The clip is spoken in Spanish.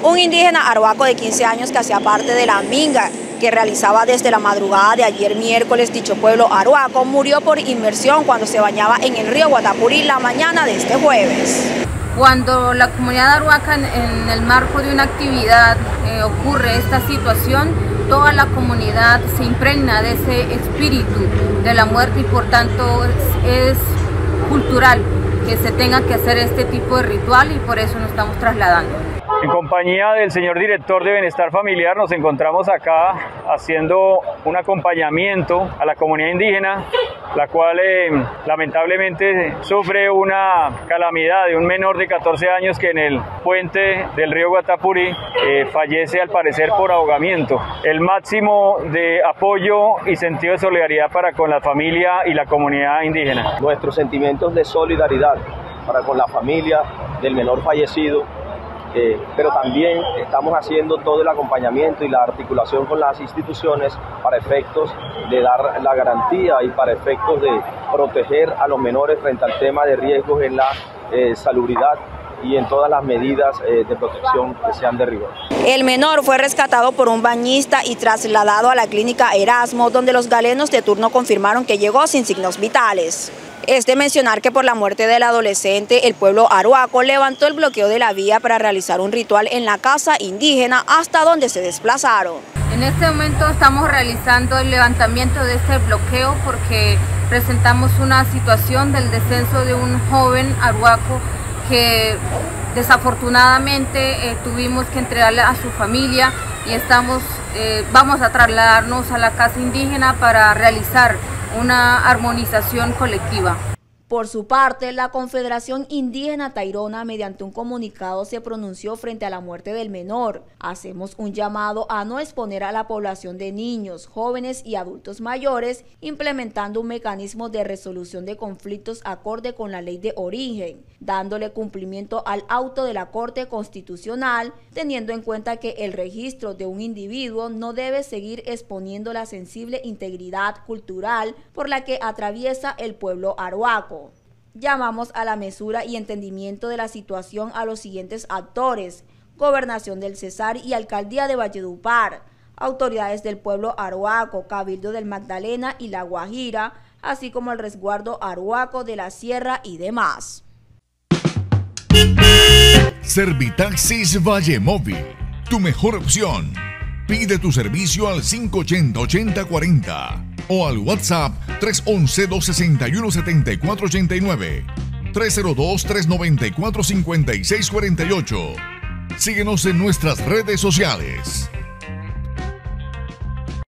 Un indígena arhuaco de 15 años que hacía parte de la minga que realizaba desde la madrugada de ayer miércoles dicho pueblo arhuaco murió por inmersión cuando se bañaba en el río Guatapurí la mañana de este jueves. Cuando la comunidad arhuaca en el marco de una actividad ocurre esta situación, toda la comunidad se impregna de ese espíritu de la muerte y por tanto es cultural que se tenga que hacer este tipo de ritual y por eso nos estamos trasladando. En compañía del señor director de Bienestar Familiar nos encontramos acá haciendo un acompañamiento a la comunidad indígena, la cual lamentablemente sufre una calamidad de un menor de 14 años que en el puente del río Guatapurí fallece al parecer por ahogamiento. El máximo de apoyo y sentido de solidaridad para con la familia y la comunidad indígena. Nuestros sentimientos de solidaridad para con la familia del menor fallecido. Pero también estamos haciendo todo el acompañamiento y la articulación con las instituciones para efectos de dar la garantía y para efectos de proteger a los menores frente al tema de riesgos en la salubridad y en todas las medidas de protección que sean de rigor. El menor fue rescatado por un bañista y trasladado a la clínica Erasmo, donde los galenos de turno confirmaron que llegó sin signos vitales. Es de mencionar que por la muerte del adolescente, el pueblo arhuaco levantó el bloqueo de la vía para realizar un ritual en la casa indígena hasta donde se desplazaron. En este momento estamos realizando el levantamiento de este bloqueo porque presentamos una situación del descenso de un joven arhuaco que desafortunadamente tuvimos que entregarle a su familia y vamos a trasladarnos a la casa indígena para realizar una armonización colectiva. Por su parte, la Confederación Indígena Tairona, mediante un comunicado, se pronunció frente a la muerte del menor. Hacemos un llamado a no exponer a la población de niños, jóvenes y adultos mayores, implementando un mecanismo de resolución de conflictos acorde con la ley de origen, dándole cumplimiento al auto de la Corte Constitucional, teniendo en cuenta que el registro de un individuo no debe seguir exponiendo la sensible integridad cultural por la que atraviesa el pueblo arhuaco. Llamamos a la mesura y entendimiento de la situación a los siguientes actores: Gobernación del Cesar y Alcaldía de Valledupar, autoridades del pueblo arhuaco, Cabildo del Magdalena y La Guajira, así como el resguardo arhuaco de la Sierra y demás. Servitaxis Vallemóvil, tu mejor opción. Pide tu servicio al 580-8040 o al WhatsApp 311-261-7489, 302-394-5648. Síguenos en nuestras redes sociales.